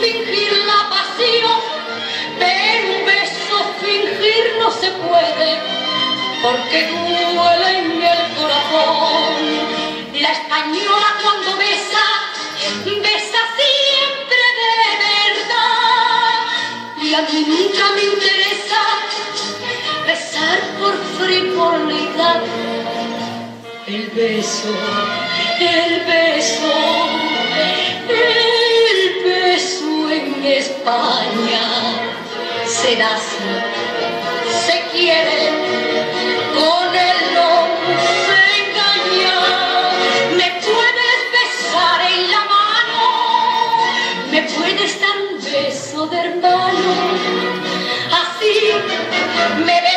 fingir la pasión, pero un beso fingir no se puede, porque duele en el corazón. La española cuando besa, besa siempre de verdad, y a mí nunca me interesa besar por frivolidad. El beso, el beso, el beso en España se da así, se quiere, con él no se engaña. Me puedes besar en la mano, me puedes dar un beso de hermano, así me